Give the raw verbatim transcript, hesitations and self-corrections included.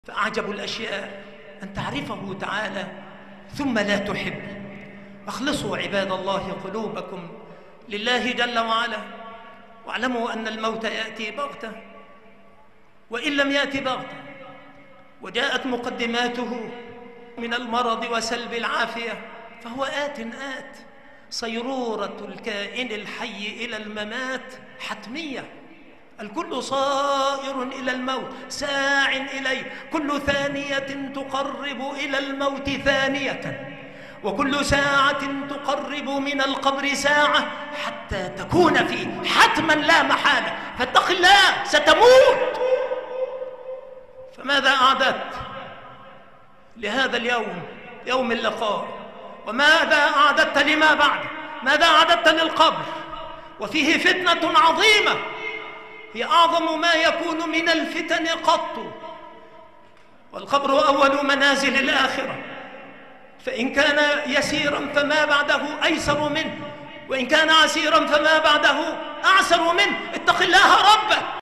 فأعجب الأشياء أن تعرفه تعالى ثم لا تحب. أخلصوا عباد الله قلوبكم لله جل وعلا، واعلموا أن الموت يأتي بغتة، وإن لم يأتي بغتة وجاءت مقدماته من المرض وسلب العافية فهو آت آت. صيرورة الكائن الحي إلى الممات حتمية، الكل صائر إلى الموت ساع إليه، كل ثانية تقرب إلى الموت ثانية، وكل ساعة تقرب من القبر ساعة، حتى تكون فيه حتما لا محالة. فاتق الله ستموت. فماذا أعددت لهذا اليوم، يوم اللقاء؟ وماذا أعددت لما بعد؟ ماذا أعددت للقبر؟ وفيه فتنة عظيمة هي أعظم ما يكون من الفتن قط، والقبر أول منازل الآخرة، فإن كان يسيرا فما بعده أيسر منه، وإن كان عسيرا فما بعده أعسر منه. اتق الله ربك.